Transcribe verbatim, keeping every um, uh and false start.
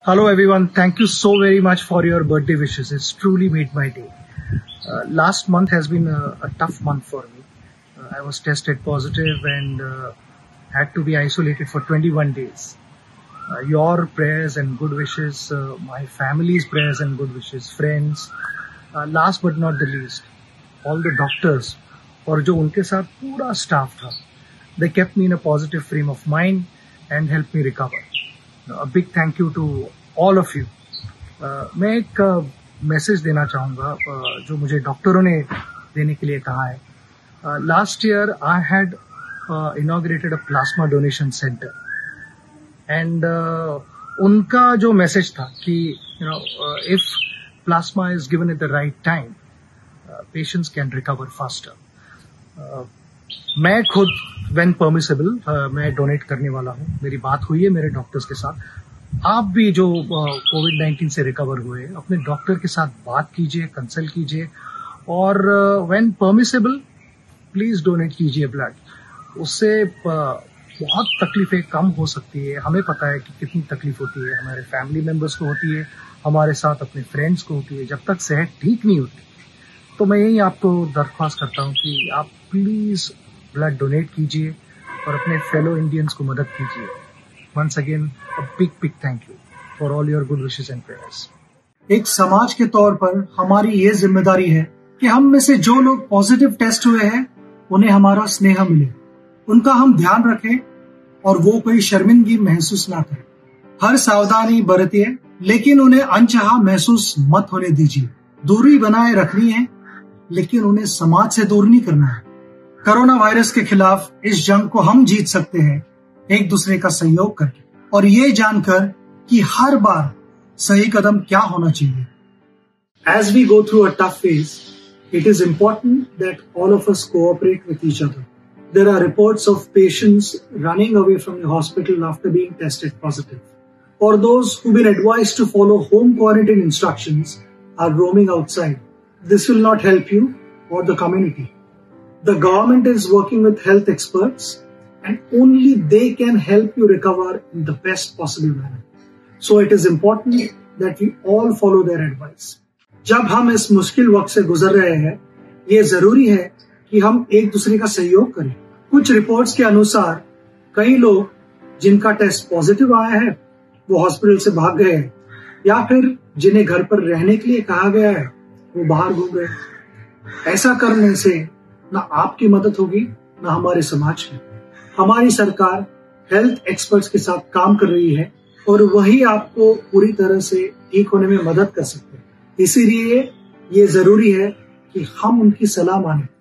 Hello everyone, thank you so very much for your birthday wishes. It's truly made my day. Uh, last month has been a, a tough month for me. Uh, I was tested positive and uh, had to be isolated for twenty-one days. Uh, your prayers and good wishes, uh, my family's prayers and good wishes, friends, uh, last but not the least, all the doctors और जो उनके साथ पूरा staff था, they kept me in a positive frame of mind and helped me recover. A big thank you to all of you. uh, मैं एक message uh, देना चाहूँगा uh, जो मुझे डॉक्टरों ने देने के लिए कहा है. Last year I had inaugurated a plasma donation centre एंड उनका जो मैसेज था कि you know if plasma is given at the right time patients can recover faster. मैं खुद व्हेन परमिसेबल uh, मैं डोनेट करने वाला हूँ. मेरी बात हुई है मेरे डॉक्टर्स के साथ. आप भी जो कोविड नाइन्टीन से रिकवर हुए अपने डॉक्टर के साथ बात कीजिए, कंसल्ट कीजिए और व्हेन परमिसेबल प्लीज डोनेट कीजिए ब्लड. उससे uh, बहुत तकलीफें कम हो सकती है. हमें पता है कि कितनी तकलीफ होती है, हमारे फैमिली मेंबर्स को होती है, हमारे साथ अपने फ्रेंड्स को होती है. जब तक सेहत ठीक नहीं होती तो मैं यही आपको दरख्वास्त करता हूँ कि आप प्लीज ब्लड डोनेट कीजिए और अपने फेलो इंडियंस को मदद कीजिए. Once again a big big thank you for all your good wishes and prayers. एक समाज के तौर पर हमारी ये जिम्मेदारी है कि हम में से जो लोग पॉजिटिव टेस्ट हुए हैं उन्हें हमारा स्नेह मिले, उनका हम ध्यान रखें और वो कोई शर्मिंदगी महसूस ना करें. हर सावधानी बरतिए लेकिन उन्हें अनचाहा महसूस मत होने दीजिए. दूरी बनाए रखनी है लेकिन उन्हें समाज से दूर नहीं करना है. कोरोना वायरस के खिलाफ इस जंग को हम जीत सकते हैं एक दूसरे का सहयोग करके और ये जानकर कि हर बार सही कदम क्या होना चाहिए. As we go through a tough phase, it is important that all of us cooperate with each other. There are reports of patients running away from the hospital after being tested positive, or those who've been advised to follow home quarantine instructions are roaming outside. This will not help you or the community. The government is working with health experts and only they can help you recover in the best possible manner. So it is important that we all follow their advice. जब हम इस मुश्किल वक्त से गुजर रहे हैं, ये जरूरी है कि हम एक दूसरे का सहयोग करें. कुछ रिपोर्ट्स के अनुसार कई लोग जिनका टेस्ट पॉजिटिव आया है वो हॉस्पिटल से भाग गए हैं या फिर जिन्हें घर पर रहने के लिए कहा गया है वो बाहर घूम गए. ऐसा करने से न आपकी मदद होगी न हमारे समाज की. हमारी सरकार हेल्थ एक्सपर्ट्स के साथ काम कर रही है और वही आपको पूरी तरह से ठीक होने में मदद कर सकते हैं. इसीलिए ये जरूरी है कि हम उनकी सलाह मानें.